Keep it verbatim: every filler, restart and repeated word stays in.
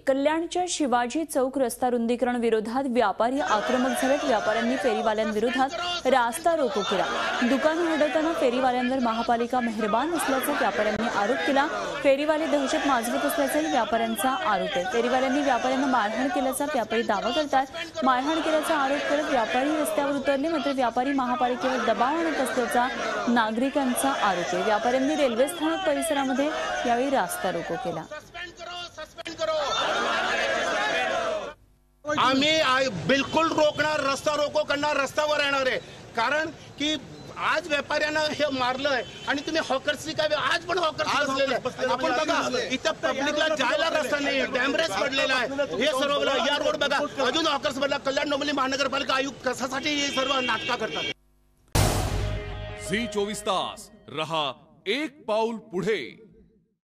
कल्याणच्या शिवाजी चौक रस्ता रुंदीकरण विरोधात व्यापारी आक्रमक झालेत। व्यापाऱ्यांनी फेरीवाल्यांविरोधात रास्ता रोको केला। दुकानं उडवताना फेरीवाल्यांवर महापालिका मेहरबान असल्याचा व्यापाऱ्यांनी आरोप केला। फेरीवाले दहशत माजवत असल्याचाही व्यापाऱ्यांचा आरोप आहे। फेरीवाल्यांनी व्यापाऱ्यांना मारहाण केल्याचा व्यापारी दावा करतात। मारहाण केल्याचा आरोप करत व्यापारी रस्त्यावर उतरले, मात्र व्यापारी महापालिकेवर दबाव आणत असल्याचा नागरिकांचा आरोप आहे। व्यापाऱ्यांनी रेल्वे स्थानक परिसरामध्ये यावेळी रास्ता रोको केला। आम्ही बिल्कुल रोकणार, रस्ता रोको करणार, रस्त्यावर येणार आहे। कारण की आज व्यापाऱ्यांना हे मारलंय आणि तुम्ही हॉकर्सची काय आज पण हॉकर्स बसलेले आपण बघा, इथं पब्लिकला जायला रस्ता नाही, डॅमरेज पडलेला आहे। हे सर्व या रोड बघा, अजून हॉकर्स बदला। कल्याण डोंबिवली महानगरपालिका आयुक्त कशासाठी हे सर्व नाटक करतात। झी चोवीस तास रहा एक पाऊल पुढे।